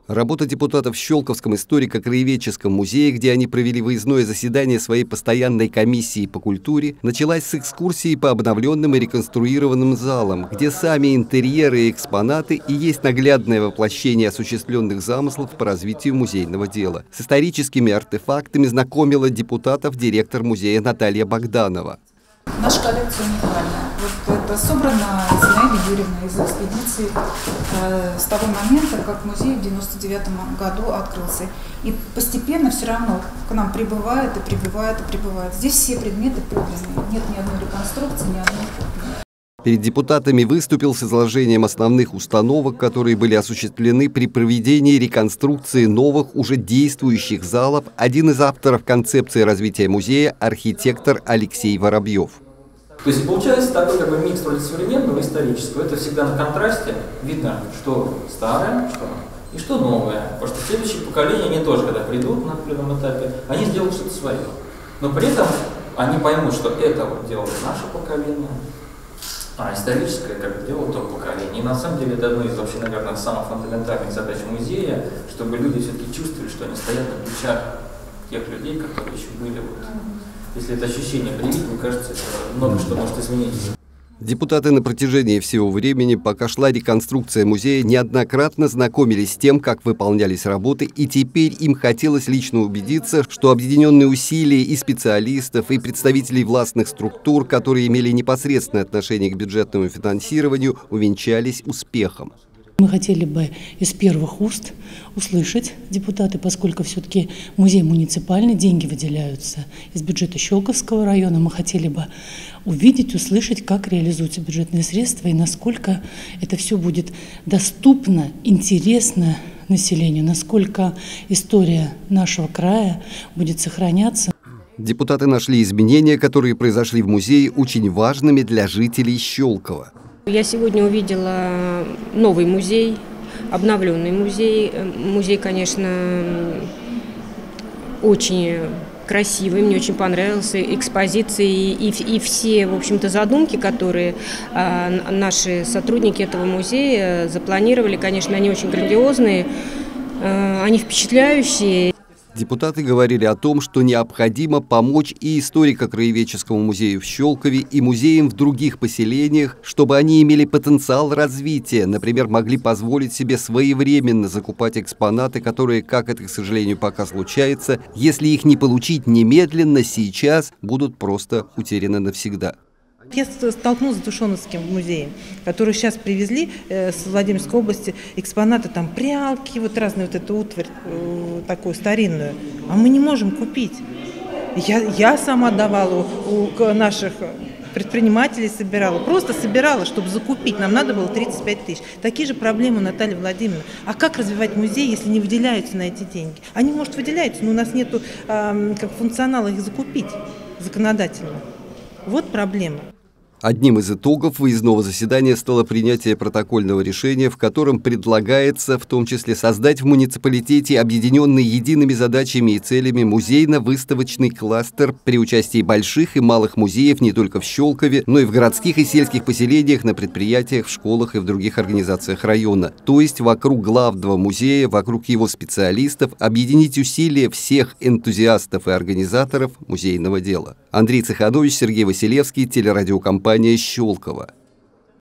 Работа депутатов в Щелковском историко-краеведческом музее, где они провели выездное заседание своей постоянной комиссии по культуре, началась с экскурсии по обновленным и реконструированным залам, где сами интерьеры и экспонаты и есть наглядное воплощение осуществленных замыслов по развитию музейного дела. С историческими артефактами знакомила депутатов директор музея Наталья Богданова. Наша коллекция уникальная. Вот это собрано Зинаидой Юрьевной из экспедиции с того момента, как музей в 1999 году открылся. И постепенно все равно к нам прибывает и прибывает и прибывает. Здесь все предметы подлинные. Нет ни одной реконструкции, ни одной копии. Перед депутатами выступил с изложением основных установок, которые были осуществлены при проведении реконструкции новых, уже действующих залов, один из авторов концепции развития музея, архитектор Алексей Воробьев. То есть получается такой как бы микс вроде современного и исторического. Это всегда на контрасте видно, что старое, и что новое. Потому что следующие поколения, они тоже, когда придут на определенном этапе, они сделают что-то свое. Но при этом они поймут, что это вот делает наше поколение, а историческое как дело то поколение. И на самом деле это одно из вообще, наверное, самых фундаментальных задач музея, чтобы люди все-таки чувствовали, что они стоят на плечах тех людей, которые еще были. Вот. Если это ощущение привить, мне кажется, это много что может измениться. Депутаты на протяжении всего времени, пока шла реконструкция музея, неоднократно знакомились с тем, как выполнялись работы, и теперь им хотелось лично убедиться, что объединенные усилия и специалистов, и представителей властных структур, которые имели непосредственное отношение к бюджетному финансированию, увенчались успехом. Мы хотели бы из первых уст услышать депутаты, поскольку все-таки музей муниципальный, деньги выделяются из бюджета Щелковского района. Мы хотели бы увидеть, услышать, как реализуются бюджетные средства и насколько это все будет доступно, интересно населению, насколько история нашего края будет сохраняться. Депутаты нашли изменения, которые произошли в музее, очень важными для жителей Щелкова. Я сегодня увидела новый музей, обновленный музей. Музей, конечно, очень красивый, мне очень понравился, экспозиции и все, в общем-то, задумки, которые наши сотрудники этого музея запланировали, конечно, они очень грандиозные, они впечатляющие. Депутаты говорили о том, что необходимо помочь и историко-краеведческому музею в Щелкове, и музеям в других поселениях, чтобы они имели потенциал развития, например, могли позволить себе своевременно закупать экспонаты, которые, как это, к сожалению, пока случается, если их не получить немедленно, сейчас, будут просто утеряны навсегда. Я столкнулась с Душоновским музеем, который сейчас привезли с Владимирской области экспонаты, там прялки, вот разные, вот эту утварь такую старинную, а мы не можем купить. Я сама давала у наших предпринимателей, просто собирала, чтобы закупить, нам надо было 35 тысяч. Такие же проблемы у Натальи Владимировны. А как развивать музей, если не выделяются на эти деньги? Они, может, выделяются, но у нас нет функционала их закупить законодательно. Вот проблема. Одним из итогов выездного заседания стало принятие протокольного решения, в котором предлагается в том числе создать в муниципалитете объединенный едиными задачами и целями музейно-выставочный кластер при участии больших и малых музеев не только в Щелкове, но и в городских и сельских поселениях, на предприятиях, в школах и в других организациях района. То есть вокруг главного музея, вокруг его специалистов объединить усилия всех энтузиастов и организаторов музейного дела. Андрей Цеханович, Сергей Василевский, телерадиокомпания «Щелково».